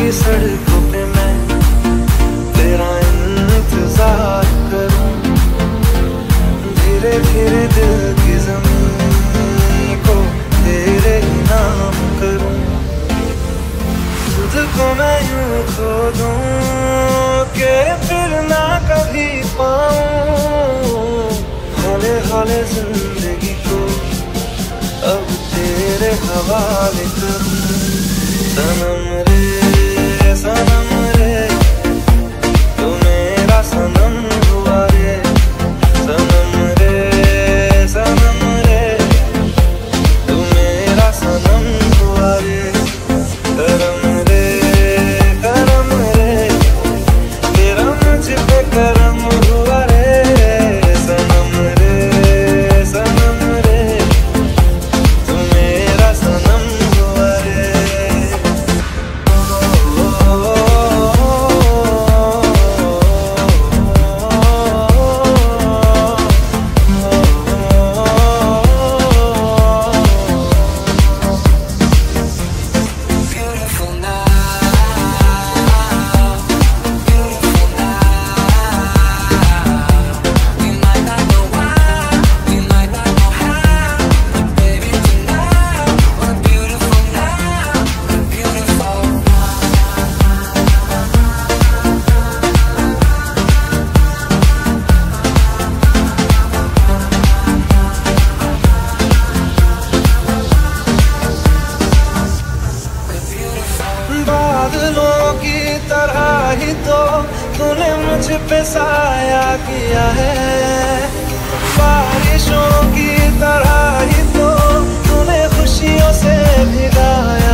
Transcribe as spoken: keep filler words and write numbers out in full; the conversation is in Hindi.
सड़कों पे मैं तेरा इंतजार करूं, धीरे धीरे दिल की ज़मीन को तेरे ही नाम करूं। खुद को मैं यूं खो दूं कि फिर ना कभी पाऊं, हौले हौले जिंदगी को अब तेरे हवाले करूं। सनम रे सनम रे तू मेरा सनम हुआ रे, सनम रे सनम रे तू मेरा सनम हुआ रे। करम रे करम रे तेरा मुझ पे करम हुआ रे, सनम रे सनम रे तू मेरा सनम हुआ रे। बादलों की तरह ही तो तूने मुझ पे साया किया है, बारिशों की तरह ही तो तूने खुशियों से भिगाया